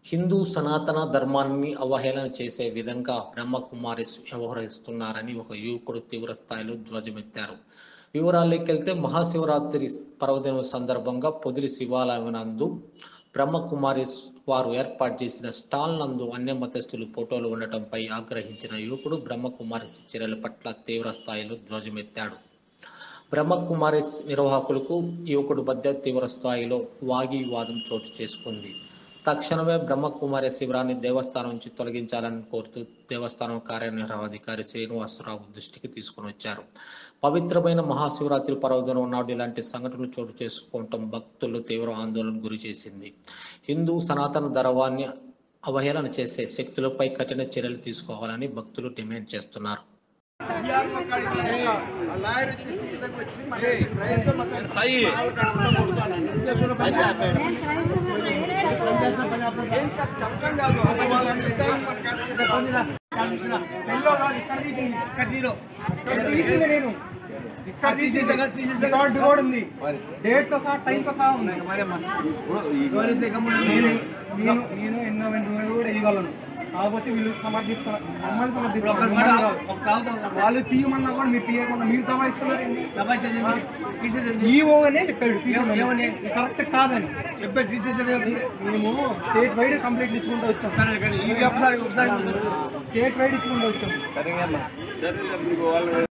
హిందూ సనాతన ధర్మాన్ని అవహేళన చేసే విధంగా బ్రహ్మకుమారిస్ వ్యవహరిస్తున్నారని ఒక యువకుడు తీవ్ర స్థాయిలో ధ్వజమెత్తారు. వివరాల్లోకెళ్తే మహాశివరాత్రి పర్వదినం సందర్భంగా పొదిలి శివాలయం నందు బ్రహ్మకుమారిస్ వారు ఏర్పాటు చేసిన స్టాల్ నందు అన్య మతస్థులు ఫోటోలు ఉండటంపై ఆగ్రహించిన యువకుడు బ్రహ్మకుమారిస్ చర్యల పట్ల తీవ్ర స్థాయిలో ధ్వజమెత్తాడు. బ్రహ్మకుమారిస్ నిర్వాహకులకు యువకుడి మధ్య తీవ్ర స్థాయిలో వాగ్వివాదం చోటు చేసుకుంది. తక్షణమే బ్రహ్మకుమారి శిబిరాన్ని దేవస్థానం నుంచి తొలగించాలని కోరుతూ దేవస్థానం కార్యనిర్వహణాధికారి శ్రీనివాసరావు దృష్టికి తీసుకుని వచ్చారు. పవిత్రమైన మహాశివరాత్రి పర్వదినం నాడు ఇలాంటి సంఘటనలు చోటు చేసుకోవటం భక్తులు తీవ్ర ఆందోళనకు గురి చేసింది. హిందూ సనాతన ధర్మాన్ని అవహేళన చేసే శక్తులపై కఠిన చర్యలు తీసుకోవాలని భక్తులు డిమాండ్ చేస్తున్నారు. డేట్ తో సహా టైం తో సహా ఉన్నాయి. నేను ఎన్నో కూడా ఇవ్వగలను. కాకపోతే వీళ్ళు సమర్థిస్తున్నారు, మమ్మల్ని సమర్థిస్తున్నారు. వాళ్ళు తీయమన్నా కూడా మీరు తీయకుండా మీరు దబాయిస్తున్నారు. ఈఓనే చెప్పాడు కరెక్ట్ కాదని చెప్పేసి మేము స్టేట్ వైడ్ కంప్లైంట్ ఇచ్చుకుంటూ వచ్చాం. స్టేట్ వైడ్ ఇచ్చుకుంటూ వచ్చాం.